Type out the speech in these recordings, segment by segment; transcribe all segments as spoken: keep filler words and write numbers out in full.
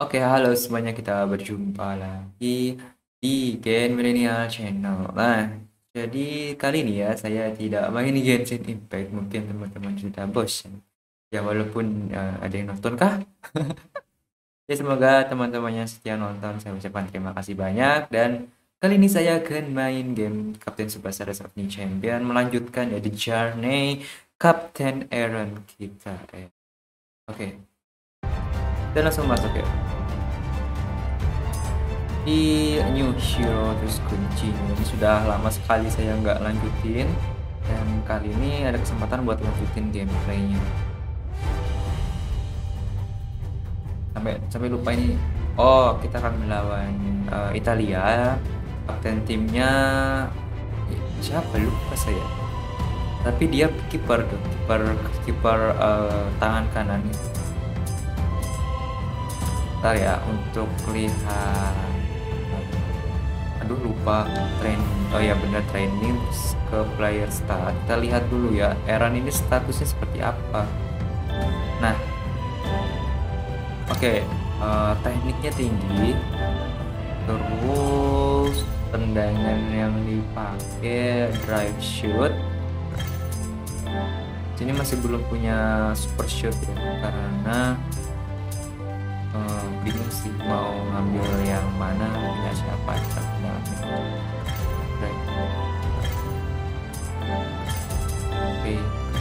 Oke, halo semuanya, kita berjumpa lagi di Gen Millennial Channel. Nah, jadi kali ini ya saya tidak main Genshin Impact. Mungkin teman-teman sudah bosan. Ya walaupun eh, ada yang nonton kah? Ya semoga teman-teman yang setia nonton saya ucapkan terima kasih banyak, dan kali ini saya akan main game Captain Tsubasa Rise of New Champion, melanjutkan ya The Journey Captain Aaron kita. Eh. Oke, kita langsung masuk ya. Di New Hero terus kunci ini sudah lama sekali saya nggak lanjutin, dan kali ini ada kesempatan buat lanjutin gameplaynya. Sampai sampai lupa ini. Oh, kita akan melawan uh, Italia. Kapten timnya siapa, lupa saya. Tapi dia kiper tuh, kiper kiper uh, tangan kanan itu. Bentar ya untuk lihat. Aduh lupa train. Oh ya bener, training ke player stat. Kita lihat dulu ya, Aaron ini statusnya seperti apa. Nah, oke, okay. uh, tekniknya tinggi. Terus tendangan yang dipakai drive shoot. Sini masih belum punya super shoot ya, karena uh, bingung sih mau ngambil yang mana, punya siapa. Kita punya right. Oke,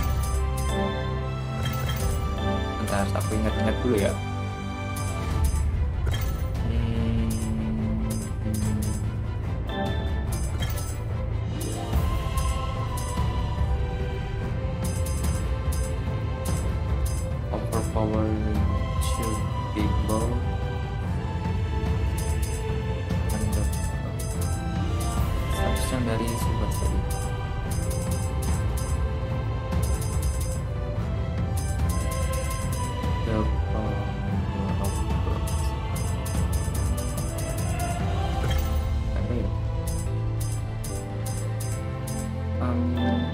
bentar aku ingat-ingat dulu ya. Overpower shield big ball. Statusnya dari sebelah tadi. The power of birds. Ada ya? Um,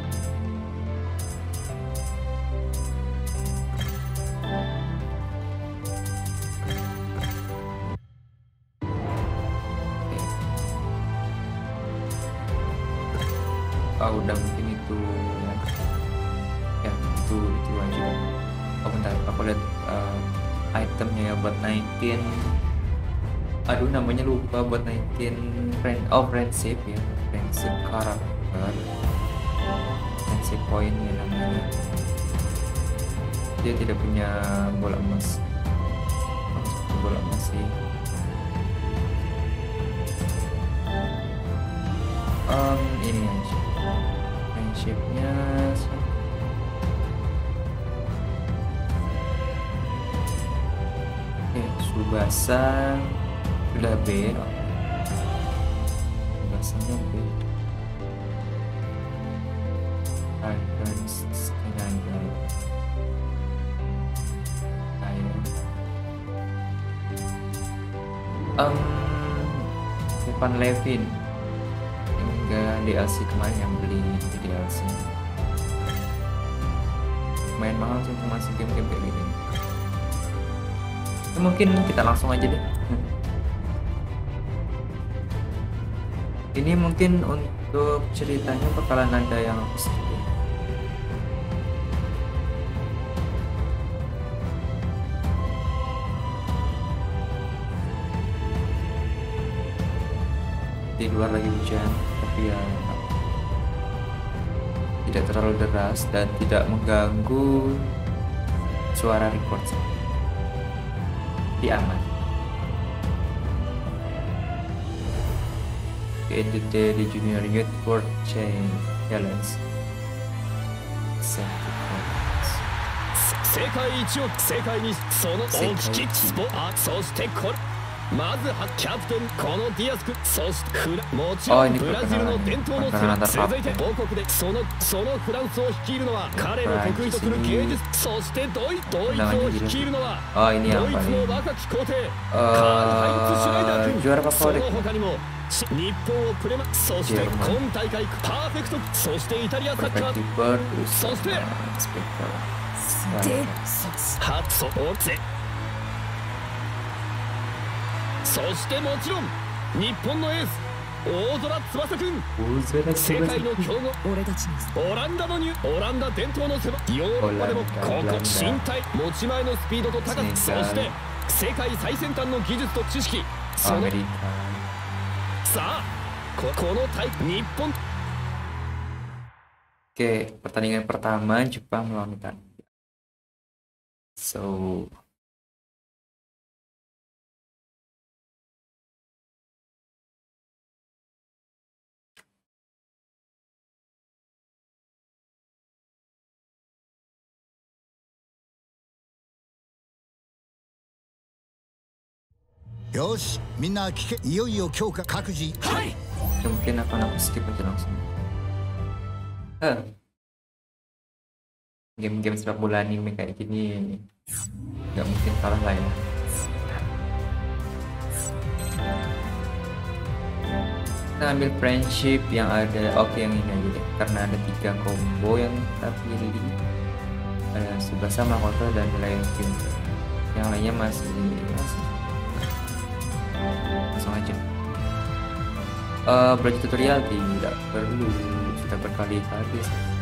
Oh, udah mungkin itu ya, ya itu itu aja. Oh bentar, aku lihat uh, itemnya ya buat naikin. Aduh namanya lupa, buat naikin friend, oh friendship ya, friendship karakter, friendship point ya namanya. Dia tidak punya bola emas, oh, bola emas sih. Um, ini aja. Friendshipnya oke, Tsubasa sudah B. Tsubasanya B. Advance Skenario ayo um Stefan Levin enggak, D L C kemarin yang beli di D L C main mahal sih, cuma masih game-game kayak gini. Ya, mungkin kita langsung aja deh. Ini mungkin untuk ceritanya bakalan ada yang aku skip. Di luar lagi hujan, tapi ya tidak terlalu deras dan tidak mengganggu suara record. Di aman. K N D T di Junior Youth World Challenge. 世界一を世界にその大ききスポあそしてこれまずはキャプテンこのディアスクそしてフラもちろんブラジルの伝統のセラ続いて王国でそのそのフランスを率いるのは彼の得意とする芸術そしてドイドイツを率いるのはドイツの若き皇帝カール・ハインツ・シュライダー君その他にも日本をプレマそして今大会パーフェクトそしてイタリアサッカーそしてで初をぜそしてもちろん日本のエース大空翼くん、 Uzera 世界の Tsubasa. 強豪俺たちのオランダのニュオランダ伝統の背番ヨーロッパでもここオランダ身体持ち前のスピードと高さ、そセネガルして世界最先端の技術と知識、その Amerika. さあここの大日本 Oke, pertandingan pertama Jepang melawan Italia. So, Yoshi, minna kike. Iyoiyo kyouka kakuji. ya mungkin akan aku skip aja langsung. Eh, game-game sepak bola anime kayak gini nggak mungkin kalah lah ya. Kita ambil friendship yang ada, oke yang ini aja deh, karena ada tiga combo yang kita pilih. Ada Tsubasa, Makoto, dan Lekin. Yang lainnya masih, masih. Langsung aja. Uh, belajar tutorial tidak perlu, sudah berkali-kali.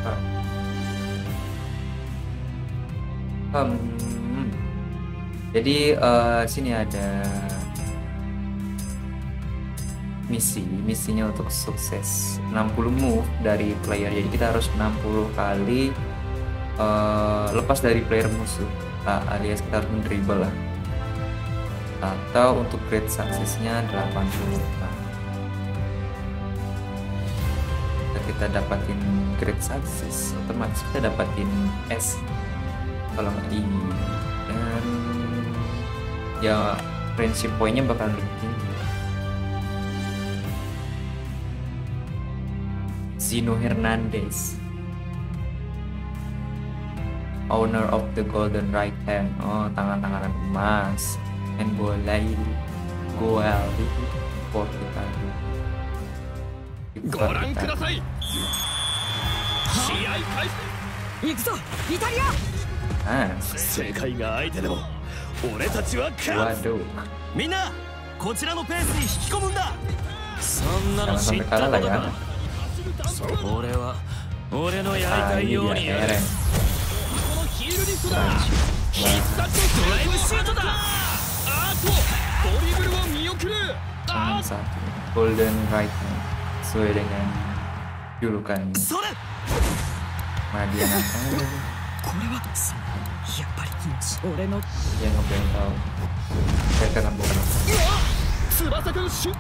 Um, jadi uh, sini ada misi, misinya untuk sukses enam puluh move dari player. Jadi kita harus enam puluh kali uh, lepas dari player musuh, nah, alias kita harus mendribble lah. Atau untuk grade suksesnya delapan puluh. Nah, kita dapatin grade sukses, otomatis kita dapatin S kalau nggak di, dan ya friendship pointnya bakal lebih tinggi. Zino Hernandez, owner of the golden right hand, oh tangan-tangan emas, and bolai goal itu Portugal. ご覧ください。試合開始。 行くぞイタリア。 Ah, 世界が相手でも俺たちは勝つ。 waduh, みんなこちらのペースに引き込むんだ。そんなの jangan 知っ sampai た kalah こ lah と ya. か。俺は俺のやり Ah, たい ini よう dia にやる。 Eren. このヒールリフトだ。 Friendship. 必殺のドライブシュートだ。あとドリブルを見送る。 Tangan satu, golden right hand, sesuai dengan julukannya. それ。 Madian apa? これはそうやっぱり俺の Dia ngebentol. Saya kena bukan. 翼くんシュ。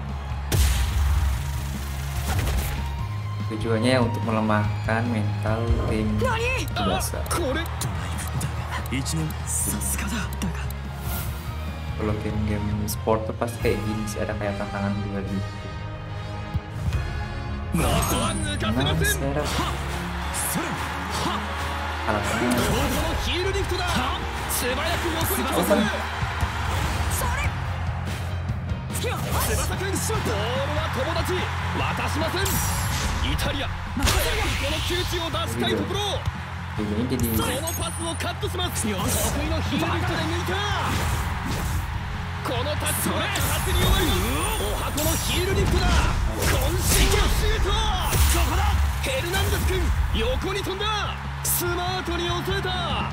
Tujuannya untuk melemahkan mental tim Tsubasa. これ。一年。 さすがだだが Kalau game-game sport tuh pasti kayak gini sih, ada kayak tantangan dua gitu. または抜かせ Nah, ません。 serap. Kalah このヒールリフトだ。素早く横に飛ばせる。翼くんシュート。ボールは友達。渡しません。イタリア。早くこの窮地を出したいところ。 Ini jadi そのパスをカットします。得意のヒールリフトで抜いた。このタッチは勝手に弱い。お箱のヒールリフトだ。渾身のシュート。そこだ。ヘルナンデス君横に飛んだ。スマートに抑えた。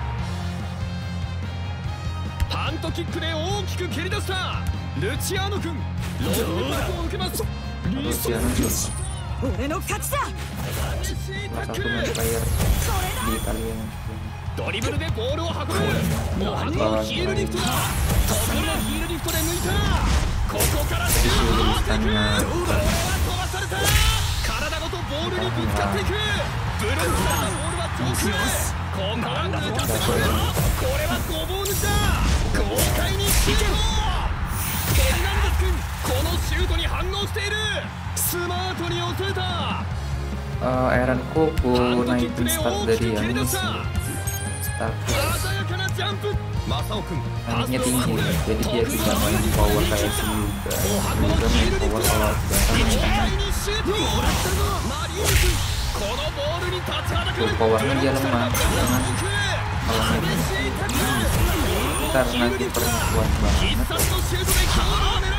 パントキックで大きく蹴り出した。ルチアーノ君ロングパスを受けます。リスト Luciano juga 俺の勝ちだ。 激しいタ salah ッ satu クル。 main player di Italia. ドリブルでボールを運ぶ。モハンのヒールリフトだ。得意のヒールリフトで抜いた。ここからシュートを打っていく。ボールは飛ばされた。体ごとボールにぶつかっていく。ブロックされたボールは遠くへ。今度は抜かせますよ。これはごぼう抜きだ。豪快にシュート。ヘルナンデス君このシュートに反応している。スマートに抑えた。 Uh, Eren Koko ハンドキック naikin で start 大き dari く蹴 yang り出 ini し sih. た。 Start 鮮やかなジャンプ。マサオ君パス naiknya を tinggi, 運ぶ。 jadi dia 得意 bisa の main ヒールリフト power で抜い kayak た。 si juga. お箱の Juga ヒ main ールリフ power ト kalau だ。 biasa 豪 main 快にシュート。マリーヌ君このボールに立ちはだかる。 Tuh, powernya dia lemah, jangan kalau main 激しいタックル。 karena kiper kuat 必 banget. 殺のシュートで強打を狙う。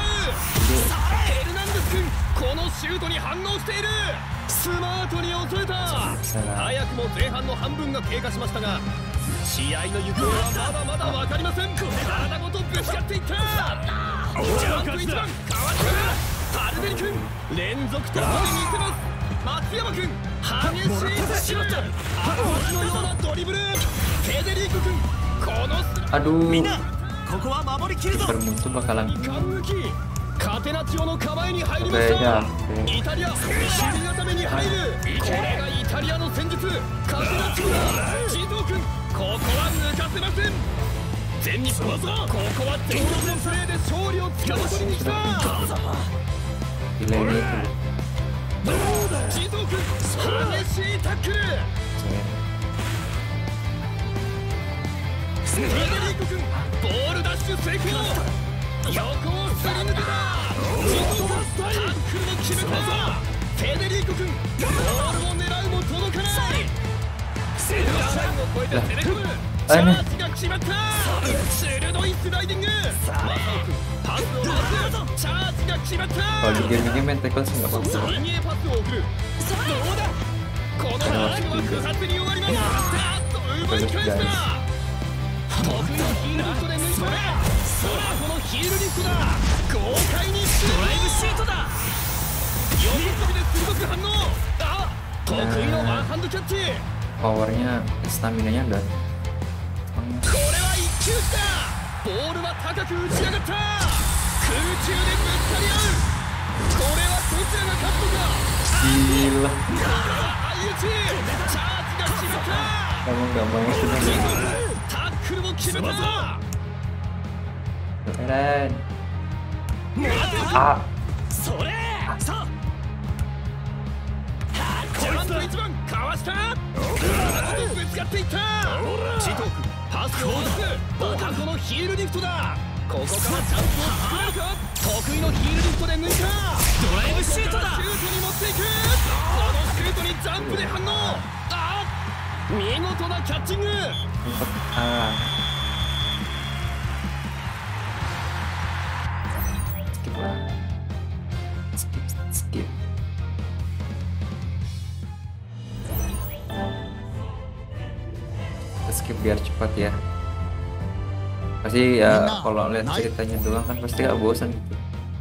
ヘルナンデス君、このシュートに反応している。スマートに抑えた。早くも前半の半分が経過しましたが、試合の行方はまだまだ分かりません。体ごとぶつかっていった。ジャンプいちばん川島、パルベリ君連続ターンに似てます。松山君激しいシュート、嵐のようなドリブル。フェデリーコ君、このスラ Aduh, みんなここは守りきるぞ。 Super musuh bakalan イカ抜き、カテナチオの構えに入りました。 Oke, イタリア、守備固めに入る。これがイタリアの戦術。カテナチオだ。ジトー君、ここは抜かせません。全日本、ここは全力のプレーで勝利をつかみ取りに来た。 gila ini tuh. ジトー君、激しいタックル。 フェデリーコ君、ボールダッシュ成功。横をすり抜けた。ジトー君、タックルの決めた。フェデリーコ君、ボールを狙うも届かない。センターラインを越えて攻め込む。チャージが決まった。鋭いスライディング。マサオ君、パスを回す。チャージが決まった。 Kalau di game ini main tackle sih nggak apa-apa. 右へパスを送る。どうだ。このラインは不発に終わります。あっと奪い返した。得意のヒールリフトで抜いた。そらこのヒールリフトだ。豪快にシュート。ドライブシートだ。横跳びで鋭く反応。あ、得意のワンハンドキャッチ。 Powernya, stamina-nya udah. これは一球した。ボールは高く打ち上がった。空中でぶつかり合う。これはどちらが勝つのか。 Gila. 相打ち。チャージが決まった。 Emang gampang itu. タックルも決めた。 Keren. Ah. それ。さあ。ジャンプいちばんかわした。体ごとぶつかっていった。ジトー君、パスを出す。おはこのヒールリフトだ。ここからチャンスを作れるか。得意のヒールリフトで抜いた。ドライブシュートだ。シュートに持っていく。このシュートにジャンプで反応。あ、見事なキャッチング。 Ah. Skip lah. Skip, skip. Kita skip biar cepat ya. Pasti ya kalau lihat ceritanya doang kan pasti gak bosan gitu.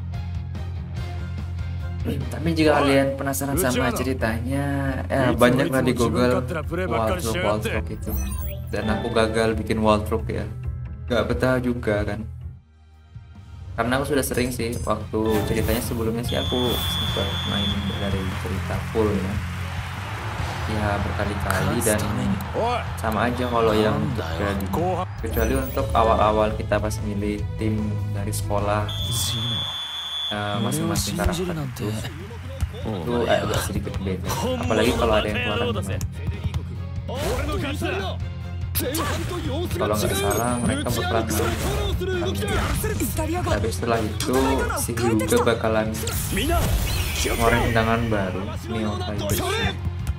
Tapi jika kalian penasaran sama ceritanya, ya banyaklah di Google wardrobe wardrobe itu. Dan aku gagal bikin wardrobe ya, gak betah juga kan. Karena aku sudah sering sih waktu ceritanya sebelumnya sih aku sempat main dari cerita full ya. Ya berkali-kali dan sama aja kalau yang terjadi. Kecuali untuk awal-awal kita pas milih tim dari sekolah masing-masing uh, karakter itu, itu agak sedikit beda. Apalagi kalau ada yang keluaran teman. Kalau nggak salah mereka bakalan main. Tapi setelah itu si Hyuga bakalan ngeluarin tendangan baru, Neo Vibration.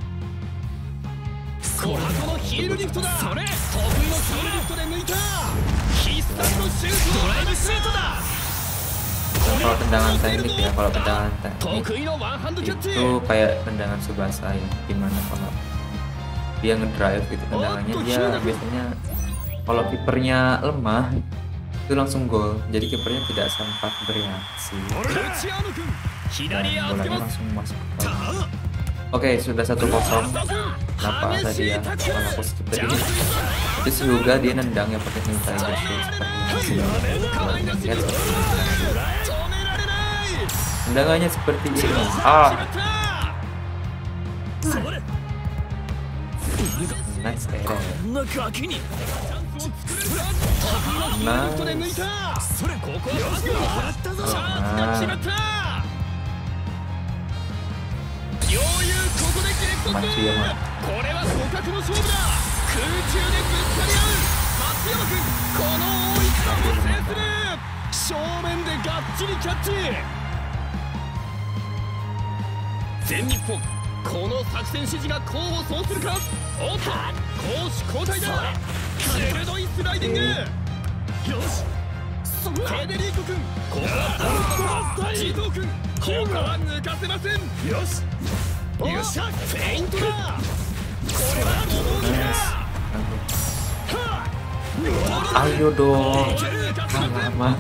このヒールリフトだ。それ得意のヒールリフトで抜いた。必殺のシュート。ドライブシュートだ。 Kalau tendangan teknik ya, kalau tendangan teknik itu kayak tendangan Tsubasa ya, gimana kalau dia ngedrive gitu tendangannya dia biasanya kalau kipernya lemah itu langsung gol, jadi kipernya tidak sempat bereaksi dan bolanya langsung masuk gol. Oke, sudah satu kosong. Kenapa tadi ya kalau aku skip tadi? Itu juga dia nendangnya pakai Ninja Idashi seperti yang lihat. Tendangannya seperti ini. Ah. Nice error. Nice. Mati ya mah. これは互角の勝負だ。空中でぶつかり合う。松山君、この大一番を制する。正面でがっちりキャッチ。全日本、この作戦指示が功を奏するか。おっと、攻守交代だ。鋭いスライディング。よし、そフェデリーコ君、ここはボールジトー君、ここは抜かせません。よしよっしゃ、フェイントだ。これは戻るか。 Ayo dong, lama.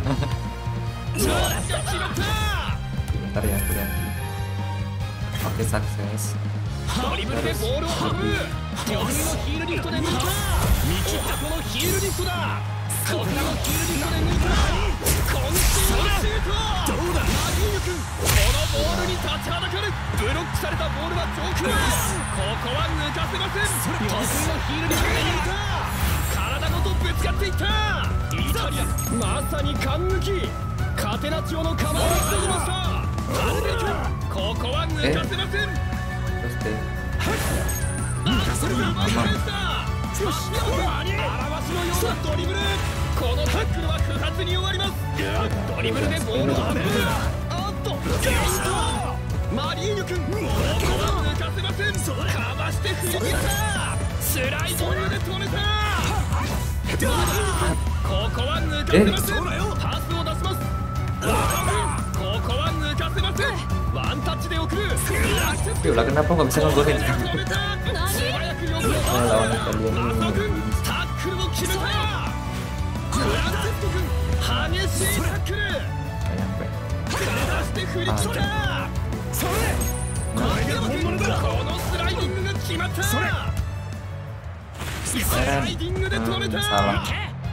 Bentar ya, aku lihat. Oke, sukses. ドリブルでボールを運ぶ。得意のヒールリフトで抜いた。見切ったこのヒールリフトだ。得意のヒールリフトで抜いた。渾身のシュート。どうだマギーヌ君、このボールに立ちはだかる。ブロックされたボールは上空。ここは抜かせません。得意のヒールリフトで抜いた。体ごとぶつかっていった。イタリア、まさに感抜き。カテナチオの構えを防ぎました。アルベ君、ここは抜かせません。 Terus deh. それが前返した。よし、表しのようなドリブル。このタックルは不発に終わります。ドリブルでボールを運ぶ。あっと、ゲイント。マリーニョ君、ここは抜かせません。かわして振り切った。スライディングで止めた。どうだ。ここは抜かせません。パスを出します。ここは抜かせません。 ワンタッチで送る。 Yolah, kenapa nggak bisa ngegolin? Lawan kalian ini. タックルを決めた。フランセット君、激しいタックル。 Nggak nyampe. かわして振り切った。それ。このスライディングが決まった。スライディングで止めた。 Salah.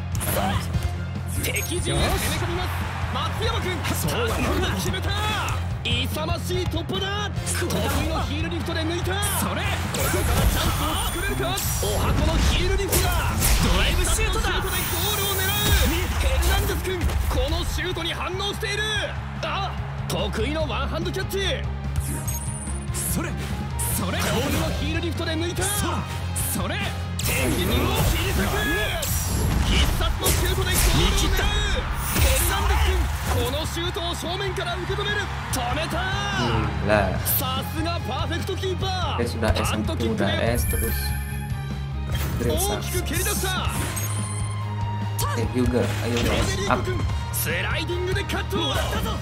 敵陣へ攻め込みます。松山君、タックルを決めた。 勇ましい突破だ。得意のヒールリフトで抜いた。それ、ここからチャンスを作れるか。お箱のヒールリフトだ。ドライブシュートだ。シュートでゴールを狙う。ヘルナンデス君、このシュートに反応している。あ、得意のワンハンドキャッチ。それ、それ、得意のヒールリフトで抜いた。それ、敵陣を切り裂く。必殺のシュートでゴールを狙う。ヘルナンデス君、このシュートを正面から受け止める。止めた。 Gila. さすがパーフェクトキーパー。 Dia sudah S satu, udah S terus. 大きく蹴り出した。 Eh juga, ayo フェデリ guys, ー up. コ君、スライディングでカット。そ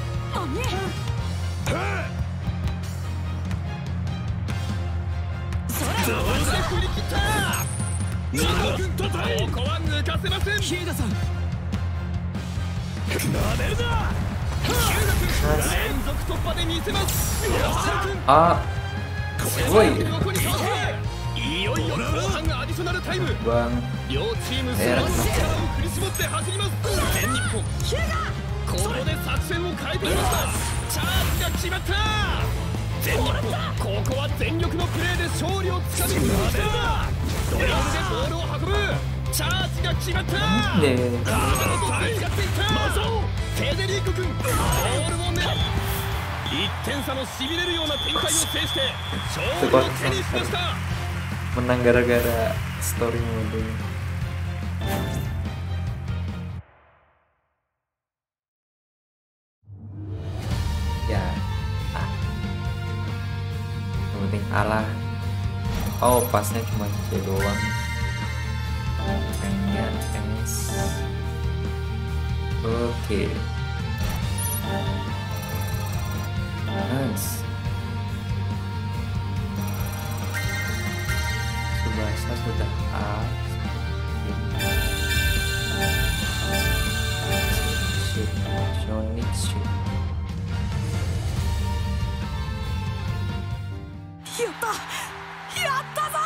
して振り切った。ニコ君、ここは抜かせません。ヒエダさん、なめるな。連続突破で見せます。 Ah, woi, いよいよ後半がアディショナルタイム。 bang. 両チームその力を振り絞って走ります。全日本、ここで作戦を変えてきました。チャージが決まった。全日本、ここは全力のプレーで勝利をつかみ取った。ドリブルでボールを運ぶ。チャージが決まった。 De. 体ごとぶつかっていった。フェデリーコ君、ボールを狙う。いってん差のしびれるような展開を制して勝利を手にしました。 Menang gara-gara story mode. Ya, ah. Yang penting kalah. Oh, pasnya cuma C doang. Kayaknya S. Oke. Nice. Subasa sudah A. Shoot, Sonic shoot. やったやったぞ。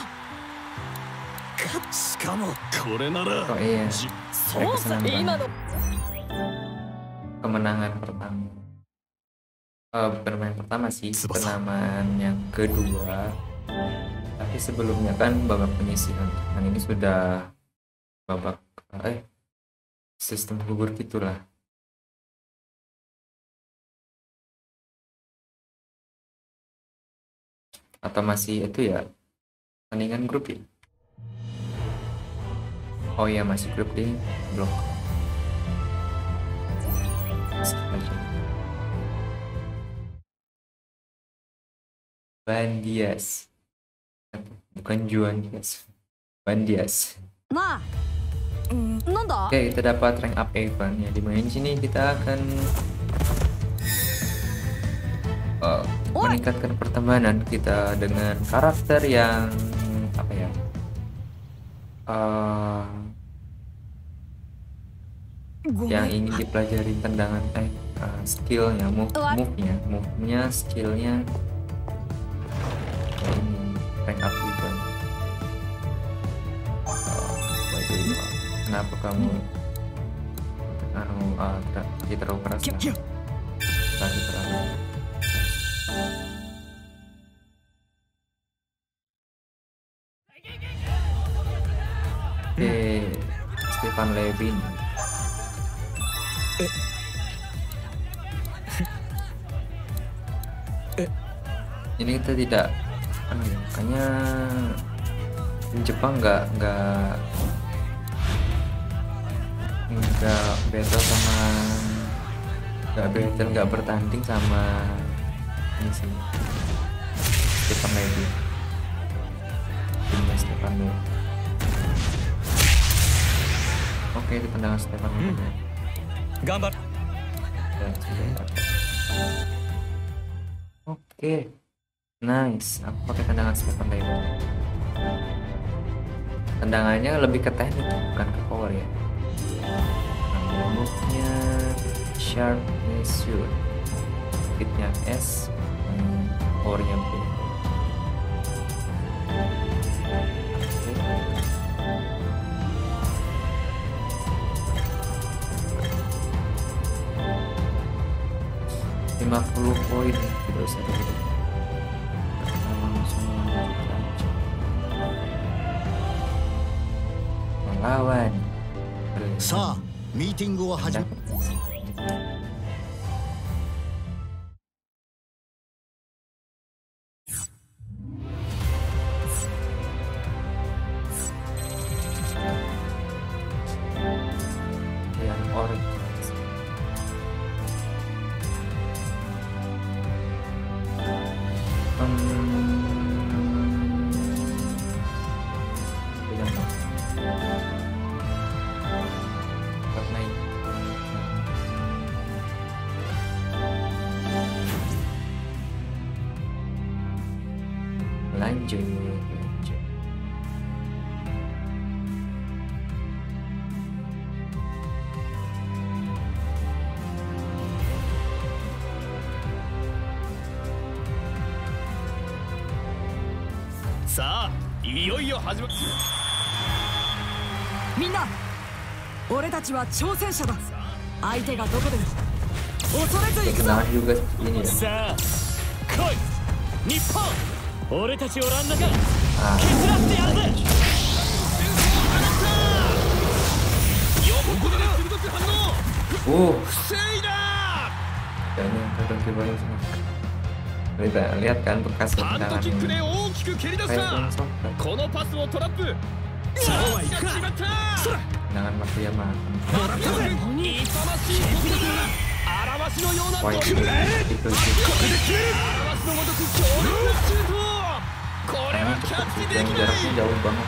しかもこれなら Oh iya, そ saya うさ kesenangan 今 banget. の Kemenangan pertama. Eh, bermain pertama sih, kemenangan yang kedua. Tapi sebelumnya kan babak penyisihan. Yang ini sudah babak eh sistem gugur gitulah. Atau masih itu ya tandingan grup ya? Oh iya, masih grup di blok. Bandias, bukan Juan Dias. Bandias. まあ、うん、 Oke, kita dapat rank up event ya. Di main sini kita akan uh, meningkatkan pertemanan kita dengan karakter yang apa ya? Uh, yang ingin dipelajari tendangan eh uh, skillnya, move move-nya, move-nya, skillnya. Ini rank up event. Kenapa kamu anu uh, tidak terlalu keras lah. Tadi terlalu oke, Stefan Levin. Ini kita tidak anu ya, makanya Jepang nggak nggak nggak battle sama nggak battle nggak bertanding sama ini sih Stefan Levy timnya Stefan Levy. Oke, di tendangan Stefan Levy gambar dan sudah. Oke, nice. Aku pakai tendangan Stefan Levy. Tendangannya lebih ke teknik bukan ke power ya. Move-nya sharpness shoot, speed-nya S, hmm, power-nya B. lima puluh poin tidak usah dulu. Langsung lanjut aja. Melawan. さあミーティングを始め yang orange. Lanjut, lanjut. Sa, いよいよ始まる。 みんな、俺たちは挑戦者だ。相手がどこでも恐れず行くぞ。 Kenalan juga ini ya. さあ、来い。日本。俺たちオランダが Ah, 削らせてやるぜ。横で鋭く反応。 uh, 防いだ。 kayaknya kadang baru semua. Kita lihat kan bekas ハンド tendangan キックで ini. 大きく蹴り出し Kayak た。 langsung このパスをトラップ。チャンスが決まった。 tendangan Makuyama. 痛ましい攻撃。荒々しのようなド Wah, リ itu ブル。 itu itu. 荒々しのごとく強烈なシュート。これ Karena はキャッ cepet チ sih, で yang きない。 jaraknya jauh banget.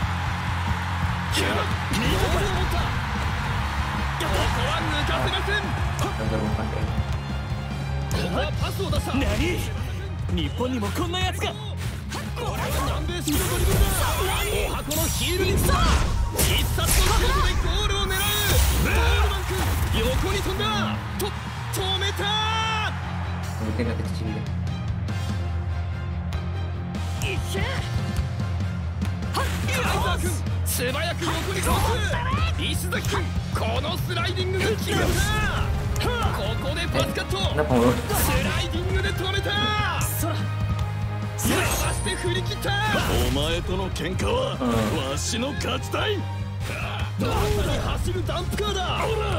右ボールを持った。ここは抜かせません。 Agar umpan kayak ここはパスを出した。何？日本にもこんなやつが。これは南米式のドリブルだ。お箱のヒールに来た。必殺のシュートでゴールを狙う。ボールマン君横に飛んだ。と止めた。 mungkin ada kecil ya. いけ。カイザー君素早く横にクロス。石崎君このスライディングが決まった。ここでパスカット。 Kenapa lu? スライディングで止めた。伸ばして振り切った。お前との喧嘩はわしの勝ちたい。まさに走るダンプカーだ。なんという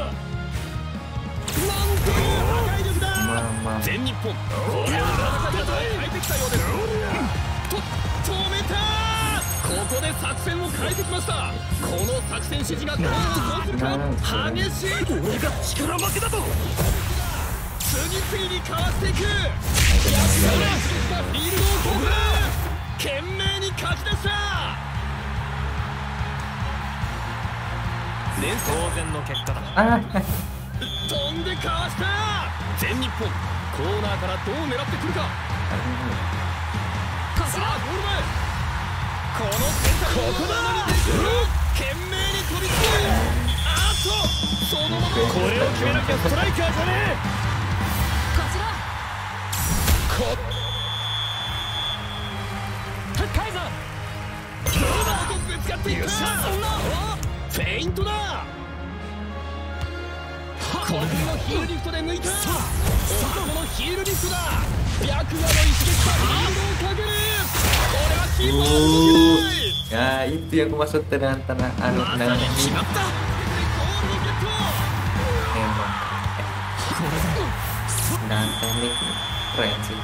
破壊力だ。 Mama. 全日本これは戦い方を変えてきたようです。と止めた。ここで作戦を変えてきました。この作戦指示がどうするか激しい。俺が力負けだと。次々にかわしていく。やったフィールドを攻略。懸命に勝ち出した。連あ飛んでかわした。全日本コーナーからどう狙ってくるか。さあゴール前、この選択ここだ。懸命に飛びつく。あっとそのままこれを決めなきゃストライカーじゃねえ。 こちらこ高いぞ。 どうだとぶつかっていった。そんなフェイントだ。これのヒールリフトで抜いた。このヒールリフトだ。白馬の石撃がヒールをかける。これはキーパー動けない。 Ya itu yang aku maksud dengan tanah anu tendangan ini. Emang tendangan teknik keren sih.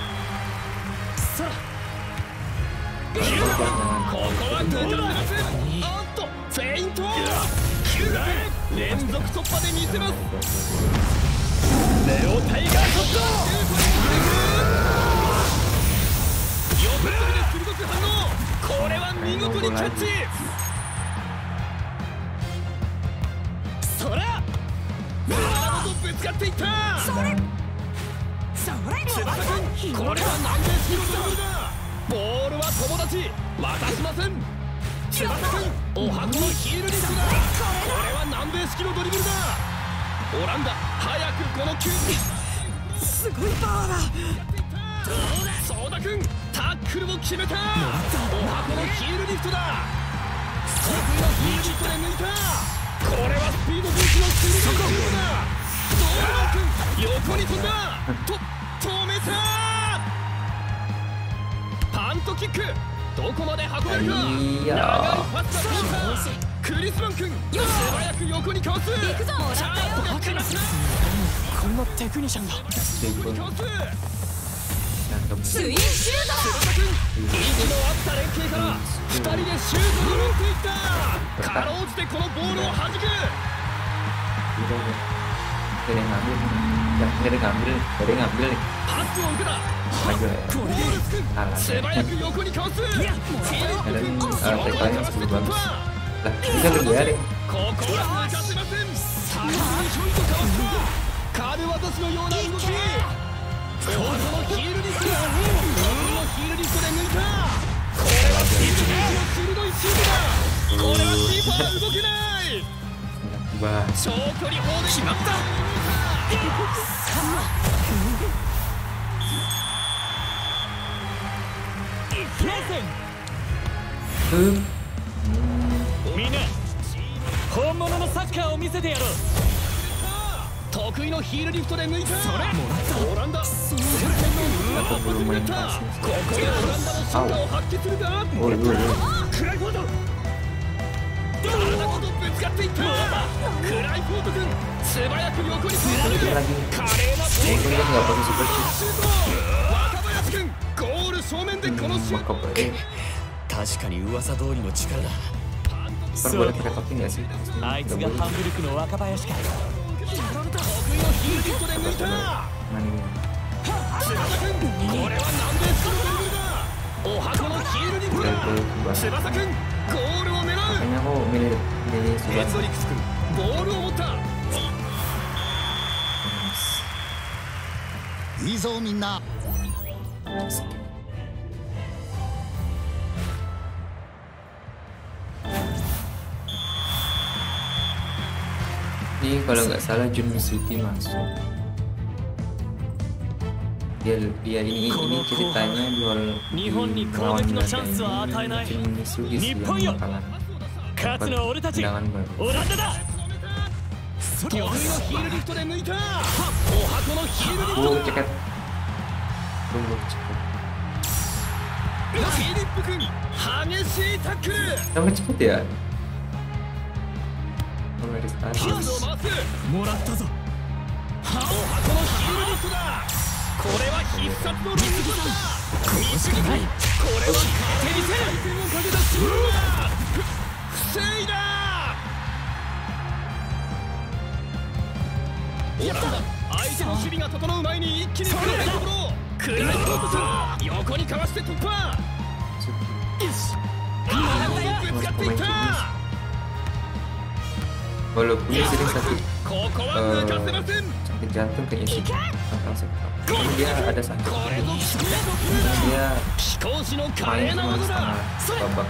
Ini kalau nggak salah Jun Misuki masuk. Dia dia ini ini ceritanya jual di lawan Belanda ini Jun Misuki sih yang bakalan dapat tendangan baru. Oh cekat, tunggu cekat. Tambah cepet ya. Walaupun dia sering sakit uh, sakit jantung kayaknya sih atau sakit. Ini dia ada sakit. Dia main cuma setengah babak.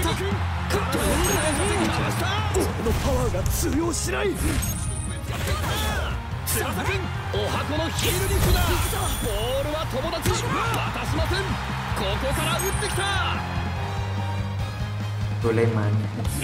Boleh main.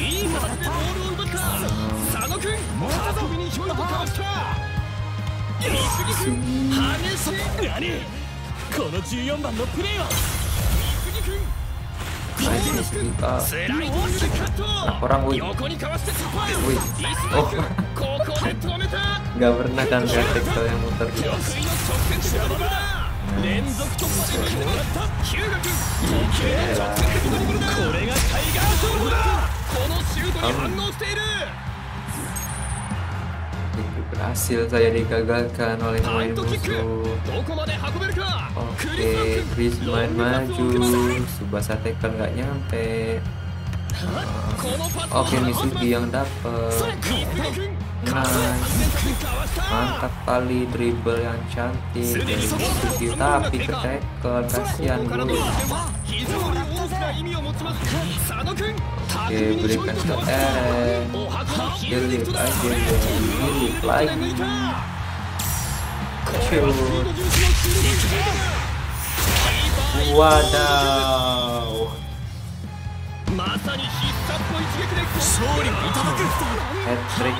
Orang wih, wih, oh, nggak pernah kan lihat tekstil yang muter gitu. Berhasil saya digagalkan oleh pemain musuh. Oke, Griezmann maju, Tsubasa tackle nggak nyampe. Oke, Misugi yang dapet. Nice, mantap kali dribble yang cantik dari Misugi, tapi ke tackle, kasihan gue. Oke, berikan ke Eren, delete aja ya, delete lagi. Shoot. Wadaw. Hat-trick.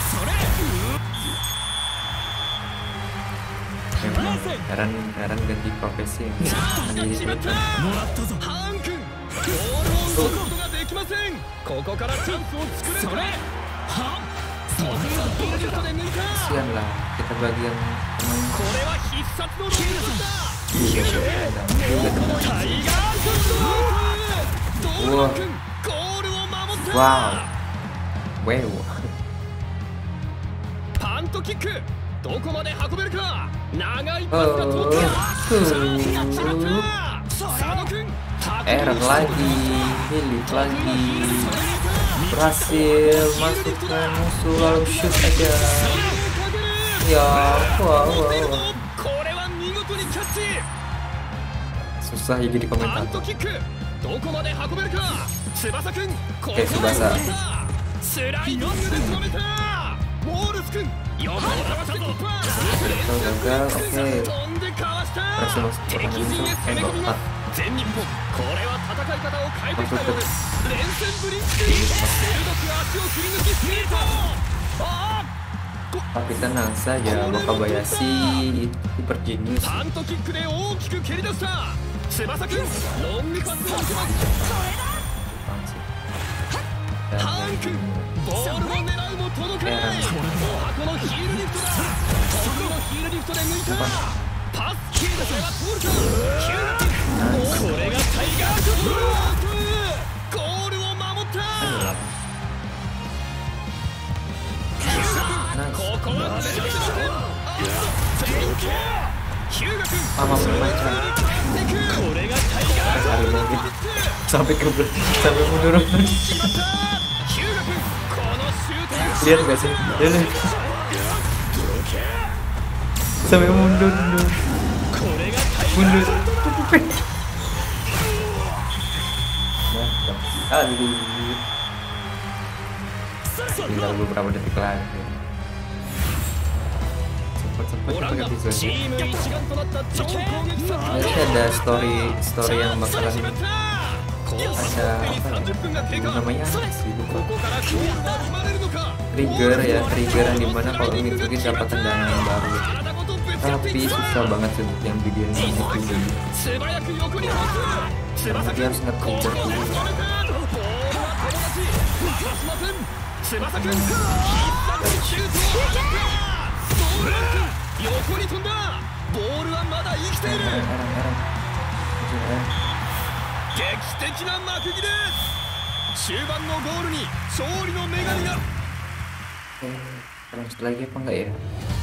Eren, Eren ganti profesi menjadi Sultan. Kasian lah kita bagian Wah, wow, wow. パントキックどこまで運べるか長いパスが通って Eren lagi, Milik lagi, berhasil masukkan musuh lalu shoot aja. Ya, wow, wow. Susah ya jadi komentator. Oke, Tsubasa. Gagal, oke. Berhasil masuk ke pertandingan itu. Enggak, ah. Masuk ke tapi tenang saja, Wakabayashi itu super genius. Sampai ke sampai mundur. Lihat gak sih? Lihat. Sampai mundur, mundur. Mundur. Aduh. Tinggal beberapa detik lagi. Cepet-cepet kita pakai visualnya. Nanti ada story story yang bakalan ada apa ya? Namanya sih lupa. Trigger ya, trigger yang dimana kalau Mitsuki dapat tendangan yang baru. Tapi susah banget sih yang bikin itu dulu. Karena dia harus nge-trigger dulu. Terus lagi apa enggak ya?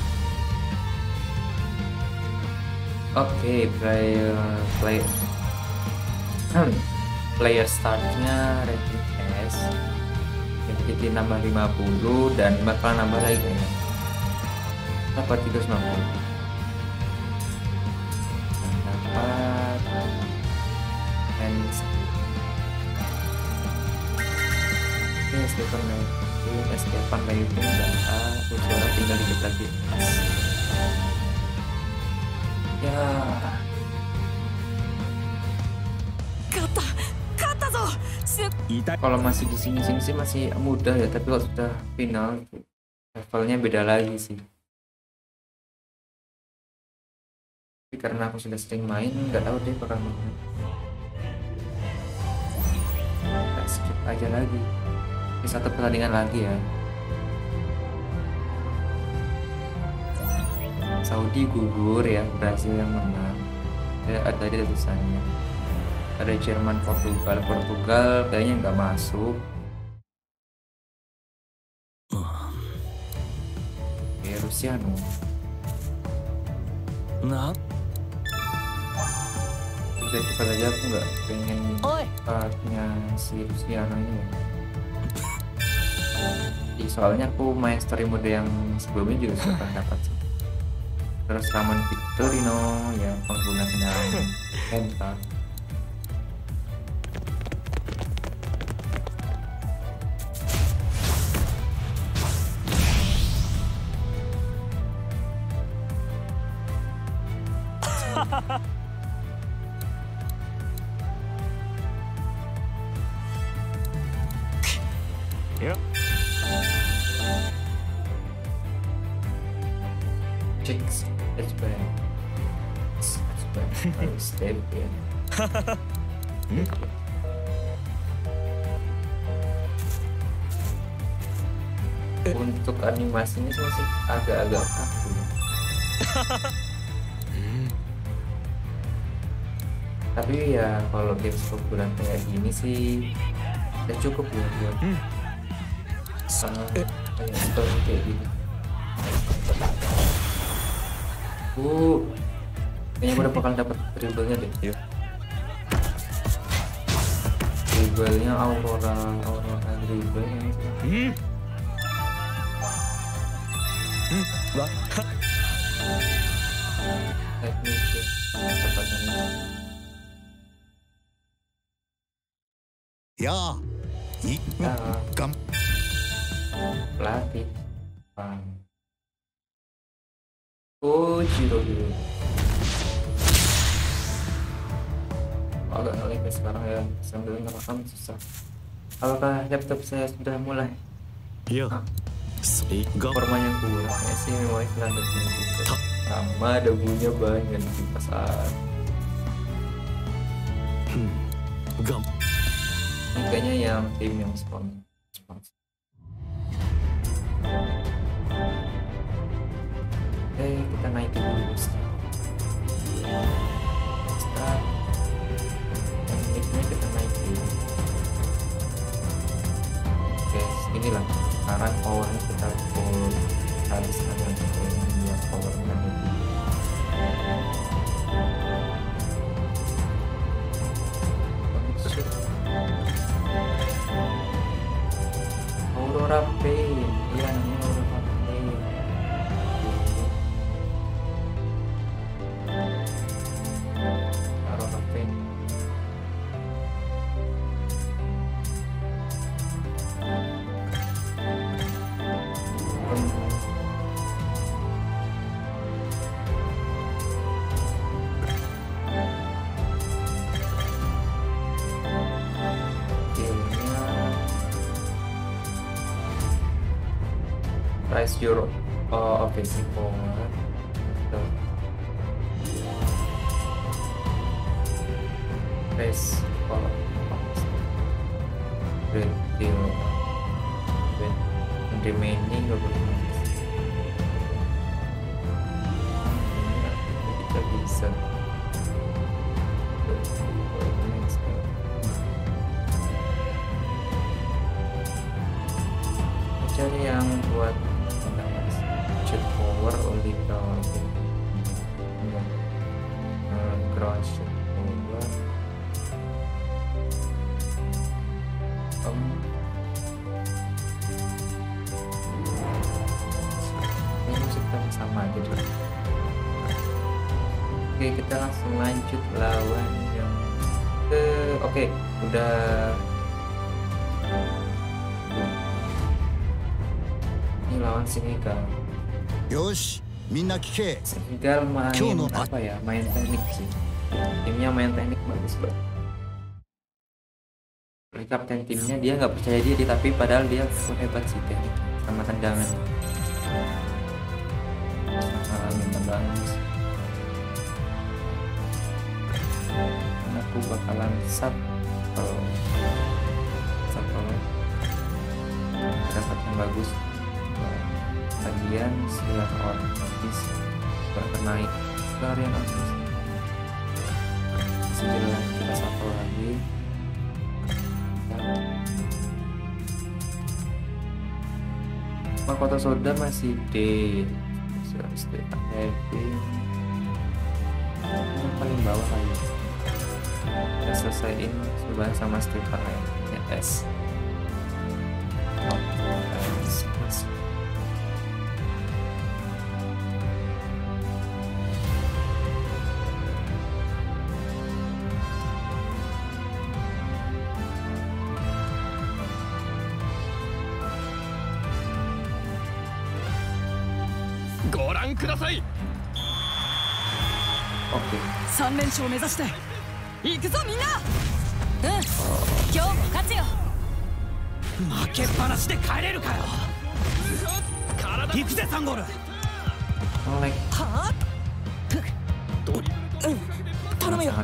Oke, player player player startnya rating S, jadi nambah lima puluh dan bakal nambah lagi kayaknya. dapat tiga ratus lima puluh, dapat hands. Oke, Stefan Levin, Stefan Levin udah Ursula tinggal dikit lagi. Ya, kata kata zo. kalau masih di sini sini sih masih mudah ya, tapi kalau sudah final levelnya beda lagi sih. Tapi karena aku sudah sering main, nggak tahu deh bakal mana. Kita skip aja lagi. Ini satu pertandingan lagi ya. Saudi gugur ya, Brasil yang menang. Ya, ada tadi tulisannya. Ada Jerman, Portugal, Portugal kayaknya nggak masuk. Oke, Rusia no. Nah, Udah cepat aja, aku nggak pengen Oi. partnya si Rusiano ini ya. Jadi, soalnya aku main story mode yang sebelumnya juga sudah pernah dapat sih. Terus Ramon Victorino ya, pengguna kendaraan Penta. ya. Chicks, that's bad. That's bad. Harus step ya. Untuk animasinya sih masih agak-agak kaku. Tapi ya kalau game populer kayak gini sih udah cukup ya buat sama kayak story kayak gini. Uh, kayaknya gue udah bakal dapat dribblenya deh. Iya. Dribblenya Aurora, Aurora dribblenya. Hmm. Hmm. Wah. Let me check. Tepatnya. Ya, i, Ya. gam, Pelatih. Bang. Oh, Ciro dulu. Agak ngelag sekarang ya, sambil ngerekam susah. Apakah laptop saya sudah mulai? Iya. Sri gam. Formanya kurang, ya sih memang standarnya gitu. Sama debunya banyak di pasar. Hmm. Gam. Ini kayaknya yang tim yang sponsor. sponsor. Eh, kita naikin dulu start. Start. Tekniknya kita naikin. Oke, inilah. Sekarang powernya kita full. Harus ada yang buat powernya lebih. Aurora Pain, iya namanya Aurora Pain. Aurora Pain. Price your uh, offensive power. So, price power. Red deal. When remaining dua puluh lima. Kita bisa. Cari yang buat shoot power only down uh, ground shoot power um ini kita sama mati dulu. Oke, kita langsung lanjut lawan yang ke oke udah ini lawan Senegal. Yosh, minna kike. Senegal main apa ya, main teknik sih, timnya main teknik bagus banget. Kapten timnya dia nggak percaya diri, tapi padahal dia full hebat sih teknik sama tendangan. Ngalamin tendangan. Aku bakalan sub kalau sub kalau dapat yang bagus. Bagian silat otis berkenaik dari yang otis. Sejelas kita satu lagi. Mahkota Soda masih D. Step heavy. Yang paling bawah kali. Kita selesaiin coba sama Stefan S. Oke. 三連勝目指して行くぞみんな。うん、今日も勝つよ。負けっぱなしで帰れるかよ。行くぜサンゴール。はあ、うん、頼むよ。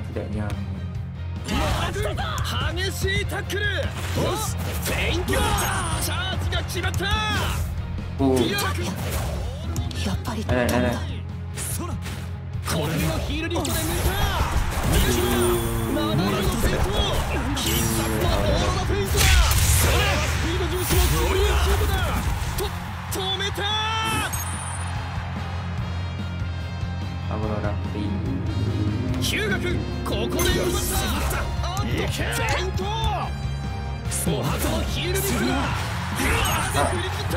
激しいタックル。よし、フェイント。チャージが決まった。 やっぱりあれあれこれのヒールリフトで抜いた。ななのフェイント。必殺のオーロラフェイントだ。それはスピード重視のゴリラシュートだ。と止めた。 アブロラフェイント。 ヒューガ君、ここで奪った。あっとフェイント。おはこのヒールリフトだ。振り切った。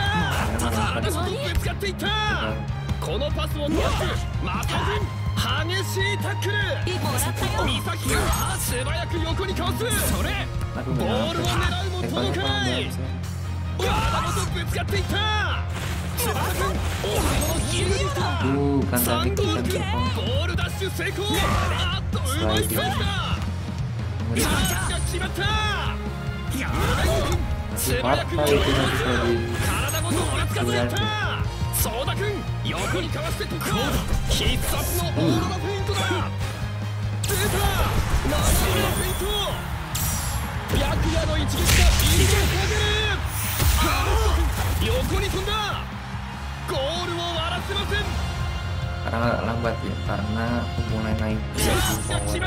体ごとぶつかっていった。このパスを取ってまた激しいタックル。美咲が素早く横にかわす。それボールを狙うも届かない。体ごとぶつかっていった。翼君、おはこのヒールリフト。サンゴール君、ボールダッシュ成功。あっとうまいパスだ。チャージが決まった。素早く横にかわす。体ごとぶつかっていった。ソーダ君、横にかわして突破。必殺のオーロラフェイントだ。出た。ナナのフェイント。白夜の一撃がイーグルを上げる。ハード君、横に飛んだ。ゴールを割らせません。 karena lambat ya, karena mulai naik チャージが決まった。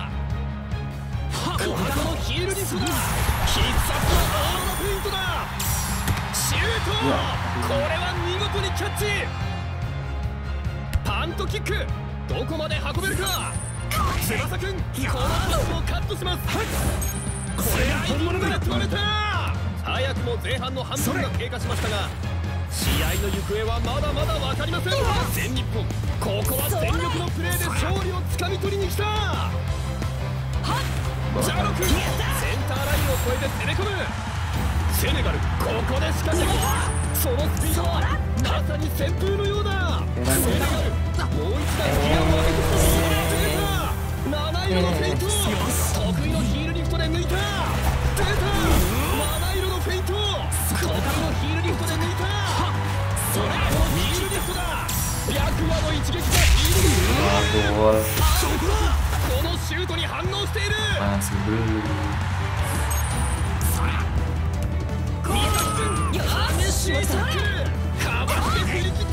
おはこのヒールリフトだ。必殺のオーロラフェイントだ。シュート。これは見事にキャッチ。パントキック、どこまで運べるか。翼くん、このパスをカットします。これが本物で止めた。早くも前半の半分が経過しましたが、試合の行方はまだまだ分かりません。全日本、ここは全力のプレーで勝利をつかみ取りに来た。ジャロ君、センターラインを越えて攻め込む。セネガル、ここで仕掛ける。そのスピードはまさに旋風のようだ。セネガル、もう一段ギアを上げて出た。七色のフェイント。得意のヒールリフトで抜いた。出た。七色のフェイント。得意のヒールリフトで抜いた。それこのヒールリフトだ。白夜の一撃がヒールリフト。このシュートに反応している。激しいタックル。かわして振り切った。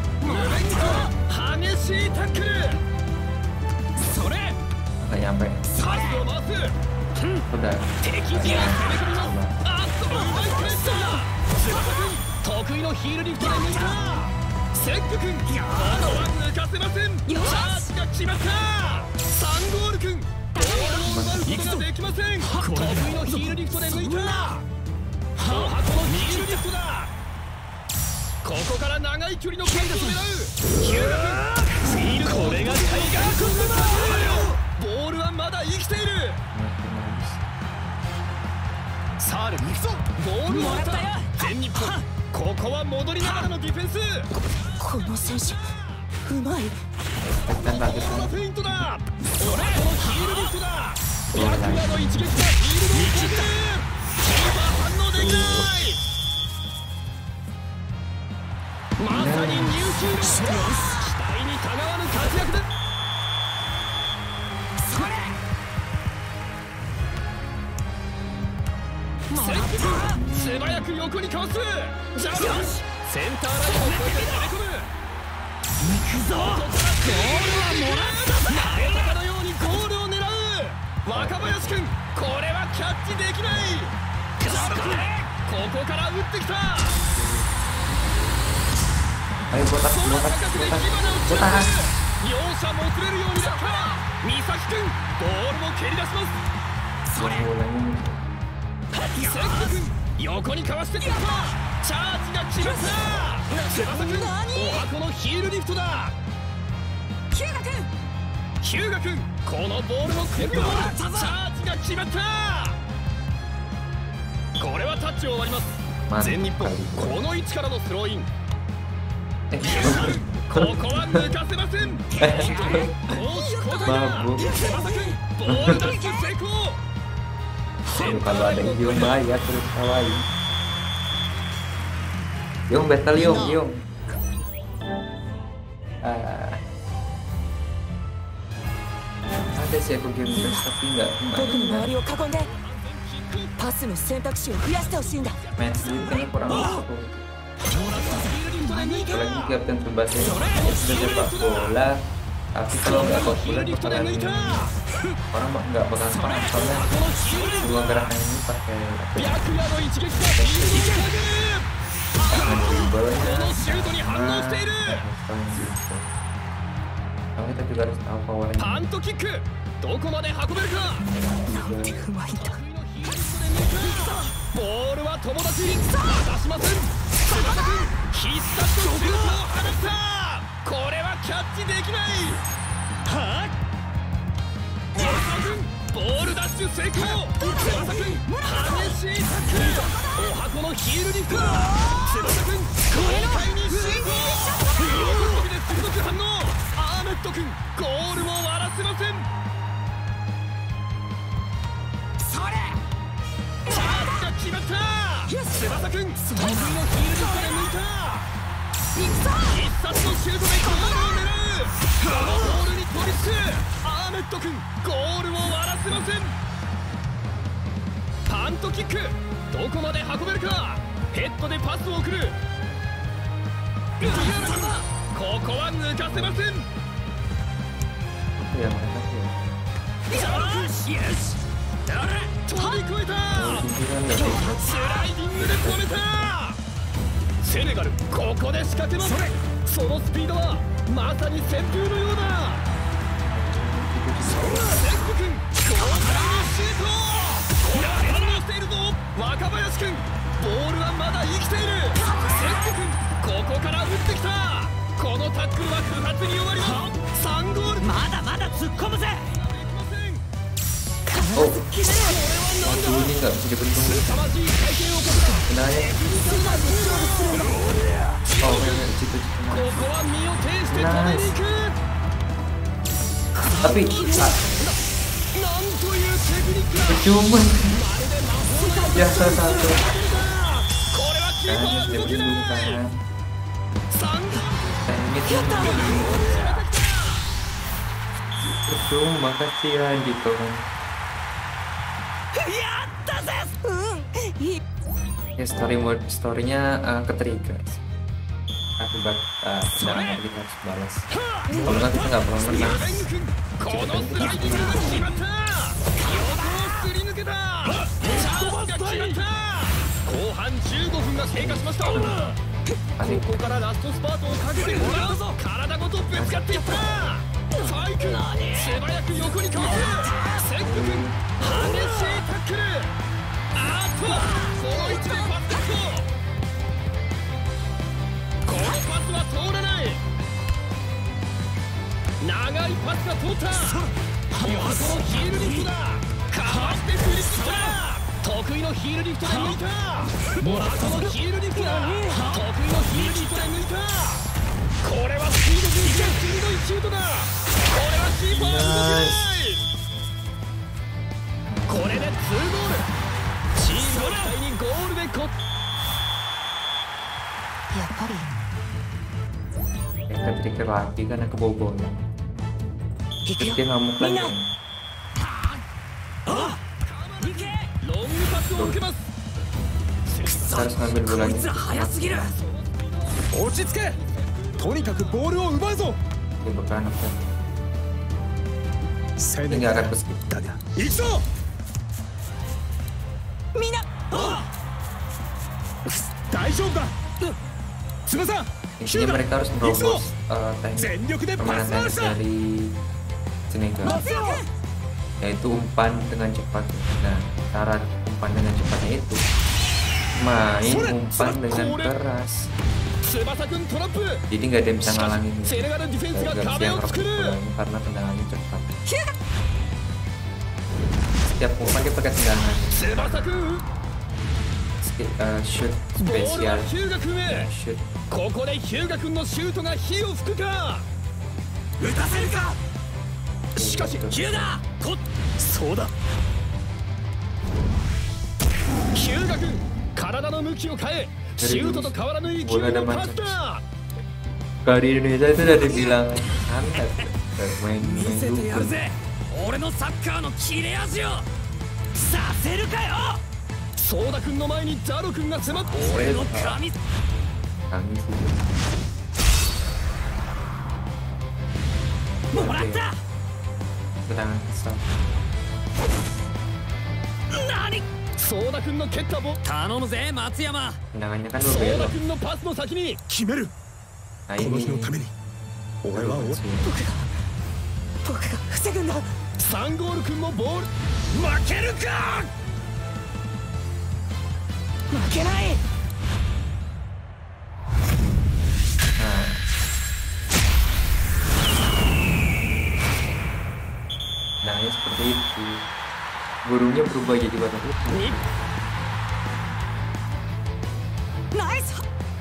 無連続激しいタックル。それパスを回す。敵陣を攻め込みます。あっとうまいプレッシャー。翼君、得意のヒールリフトで抜いた。セック君、ここは抜かせません。チャージが決まった。サンゴール君、ボールを奪うことができません。得意のヒールリフトで抜いた。おはこのヒールリフトだ。 ここから長い距離の剣を狙う。ヒューガ君フィールド、これがタイガー君だ。ボールはまだ生きている。サール行くぞ。ボールを持った全日本。ここは戻りながらのディフェンス。 この選手うまい。 このフェイントだ。俺このヒールリフトだ。白夜の一撃がフィールドを切ってキーパー反応できない。まさにニューヒーロー。期待にたがわぬ活躍だ。それセック素早く横にかわす。ジャンプセンターラインを越えて飛び込む。行くぞ。ゴールはもらったぜ。投げたかのようにゴールを狙う。若林君、これはキャッチできない。ジャンプここから打ってきた。 Ayo botak, botak, botak, botak. 両者もつれるようになった。美咲君、ボールも蹴り出します。それセック君、横にかわしてきた。チャージが決まった。翼君、お箱のヒールリフトだ。 ヒューガ君ヒューガ君、このボールをコントロール。チャージが決まった。これはタッチを終わります。全日本、この位置からのスローイン。ここは抜かせません。攻守交代だ。翼君、ボールダッシュ成功。 Kalau ada Yong bayar terus kawaii. Yong battle Yong, Yong. Ah. Ada sih aku game best tapi nggak kemarin. Main sweepnya kurang masuk. Apalagi kapten Tsubasa sudah sepak bola, tapi kalau nggak kok bola bakalan orang nggak bakalan paham soalnya dua gerakan ini pakai tangan dribblenya sama sama kita juga harus tahu powernya. ボールダッシュ成功。翼君、激しいタックル。お箱のヒールリフト。翼君、豪快にシュート。横跳びで鋭く反応。アーメット君、ゴールを割らせません。それチャージが決まった。翼君、得意のヒールリフトで抜いた。必殺のシュートでゴールを狙う。このボールに飛びつく。アーメット君、ゴールを割らせません。パントキック、どこまで運べるか。ヘッドでパスを送る。ここは抜かせません。よしよし、飛び越えた。スライディングで止めた。セネガル、ここで仕掛けます。そのスピードはまさに旋風のようだ。セック君、豪快なシュート。これは反応しているぞ。若林君、ボールはまだ生きている。セック君、ここから打ってきた。このタックルは不発に終わります。さんゴール。まだまだ突っ込むぜ。 Oh, waktu ini nggak bisa dibentuk. Nah ya. Oh, situ-situ. Nice. Tapi percuma. Ya salah satu. Kan dia bingung kan. Percuma kasihan gitu kan. Ya story mode storynya uh, ke-trigger akibat uh, tendangan kita harus balas. Kalau nggak kita nggak bakal menang. が通った。横のヒールリフトだ。かわして振り切った。得意のヒールリフトで抜いた。モラコのヒールリフトだ。得意のヒールリフトで抜いた。これはスピードじゅういち鋭いシュートだ。これはキーパー動けない。これでツーゴール。チームの期待にゴールでこやっぱり Mereka trigger lagi karena kebobolan. 行く Terus よ dia ngamuk みん lagi. なロングパスを受けます。 Harus ngambil こ bolanya. いつら速すぎる。 落ち着け。とにかくボールを奪うぞ。 Dia bakalan apa? 攻 Ini め nggak akan meski. だが行くぞ。 みんな大丈夫だ。翼 Intinya mereka harus merobos uh, teknik permainan teknik dari Senegal, 松山君 yaitu umpan dengan cepat. Nah, cara umpan dengan cepatnya itu main umpan dengan keras. 翼くんトラップ。 Jadi nggak ada yang bisa ngalangin セネガルディフェンスが Garcia 壁を ngerebut 作る。 bolanya karena tendangannya cepat. Setiap umpan dia pakai tendangan, 翼くん Skill, uh, shoot ボール spesial, はヒューガ君へ。 shoot. ここでヒューガ君のシュートが火を吹くか。 打たせるか。 しかしヒューガーこそうだ。 ヒューガ君体の向きを変えシュートと変わらぬ勢いのパスだ。 Kalau di Indonesia itu udah dibilang santet, main 見 main せてやる dukun. ぜ。俺のサッカーの切れ味をさせるかよ。 ソーダ君の前にザロ君が迫って。 俺の神 Kami sih. もらった。 Serangan kesal. 何ソーダ君の蹴ったボール。 頼むぜ松山。 Tendangannya kan ソー berbeda. ダ君のパスの先に決める。 Nah この ini 日のために俺は俺 sih. 僕が防ぐんだ。 サンゴール君もボール。 負けるか。負けない。 Nah. Tendangannya seperti itu. Burungnya berubah jadi warna putih. ナイス。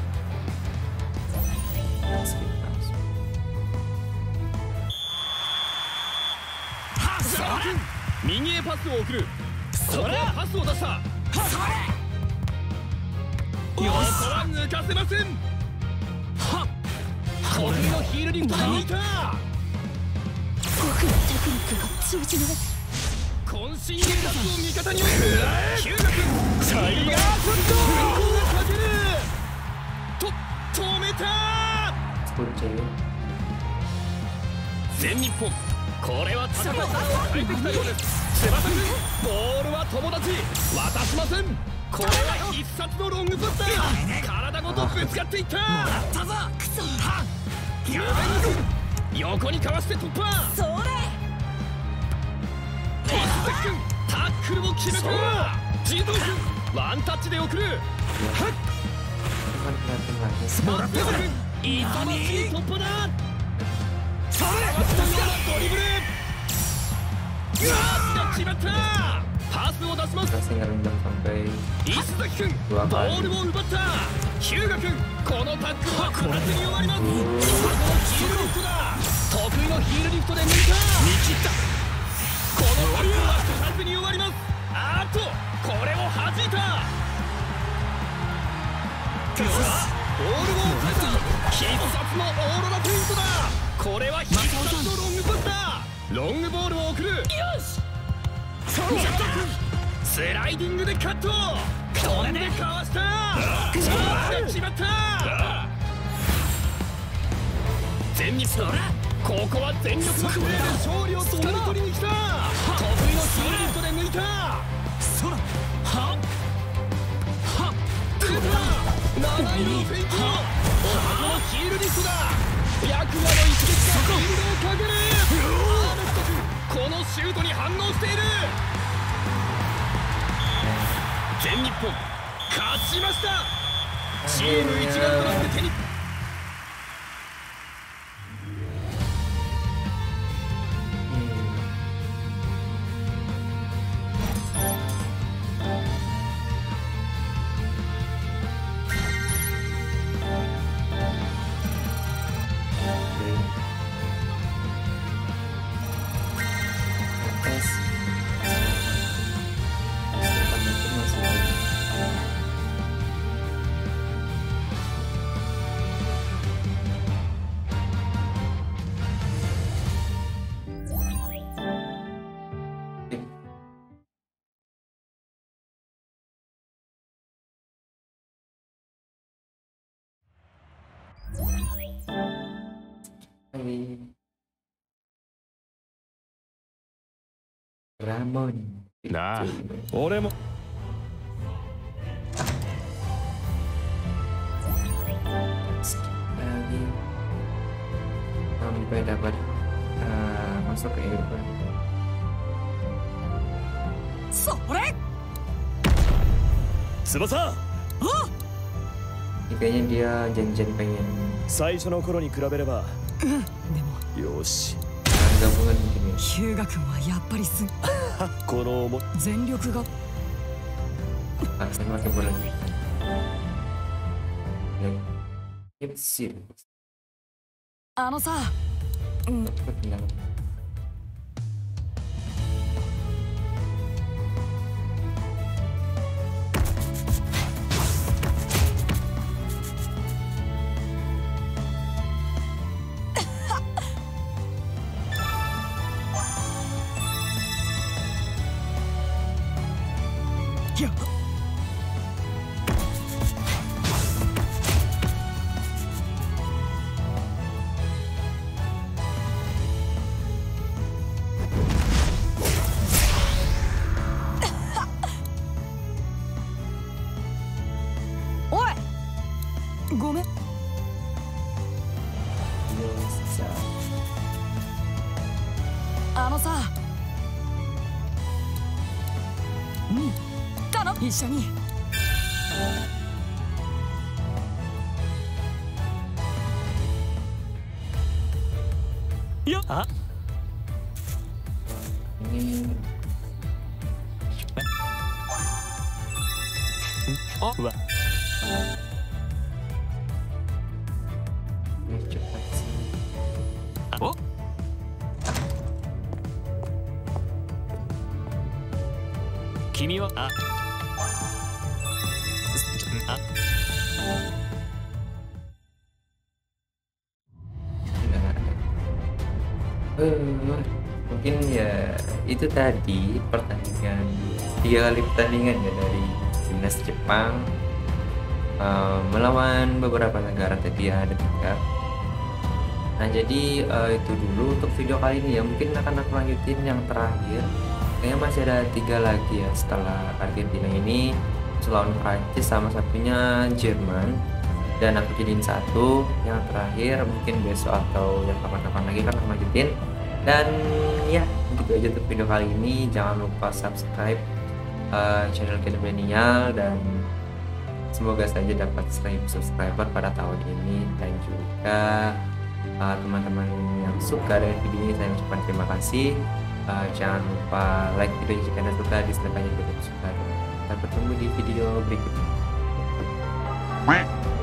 ザロ君右へパスを送る。ここはパスを出した。ここは抜かせません。得意のヒールリフトが抜いた。 僕のテクニックが通じない。 渾身のパスを味方に送る。ヒューガ君サイガーフットがかける。と止めた。 Kucing. 全日本これは戦い方を変えてきたようです。翼君ボールは友達渡しません。これは必殺のロングパスだ。体ごとぶつかっていった。 もらったぞ。クソ。 ユーベン君横にかわして突破。 それ。 石崎君タックルを決めた。児童君ワンタッチで送る。 Kan kelihatan lagi. もらった君痛ましい突破だ。それドリブル。あー決まった。パスを出します。 Kasih ngerendam sampai 石崎君ボールを奪った。ヒューガ君このタックルは空手に終わります。このヒールリフトだ。得意のヒールリフトで抜いた。見切った。このタックルは空手に終わります。あーっとこれを弾いた。ボールを落とした。必殺のオーロラフェイントだ。これは必殺のロングパスだ。ロングボールを送る。よし。スライディングでカット。飛んでかわした。チャージが決まった。全日本ここは全力のプレーで勝利をつかみ取りに来た。得意のヒールリフトで抜いた。そらはっはっ出た。長いのフェイント。おはのヒールリフトだ。白夜の一撃がフィールドをかける。アーネット君このシュートに反応している。全日本勝ちました。チーム一丸となって手に lagi. Ramon. Nah,俺も lagi sampai dapat uh, masuk ke Eropa. それ翼 Ini kayaknya dia janjian pengen 最初の頃に比べればでもよし gabungan mungkin ya. 日向君はやっぱりすこの思い全力が Aksen pakai bola. Yep, sih. あのさ、うん、 Tinggal. いや おいごめん Bisa. あのさうんかな一緒によあ Ini あうわ ini cepat sih. お 君はああ Eh, mungkin ya itu tadi pertandingan tiga kali pertandingan ya dari timnas Jepang eh, melawan beberapa negara tadi ya, ada tiga. Nah jadi eh, itu dulu untuk video kali ini ya, mungkin akan aku lanjutin yang terakhir. Kayaknya masih ada tiga lagi ya setelah Argentina ini, lawan Prancis sama satunya Jerman. Dan aku jadiin satu yang terakhir mungkin besok atau yang kapan-kapan lagi kan aku lanjutin. Dan ya gitu aja untuk video kali ini. Jangan lupa subscribe uh, channel Gen Millennial dan semoga saja dapat seribu subscriber pada tahun ini. Dan juga uh, teman-teman yang suka dengan video ini saya ucapkan terima kasih. Uh, jangan lupa like video jika anda suka, dislike aja jika tidak suka. Sampai bertemu di video berikutnya.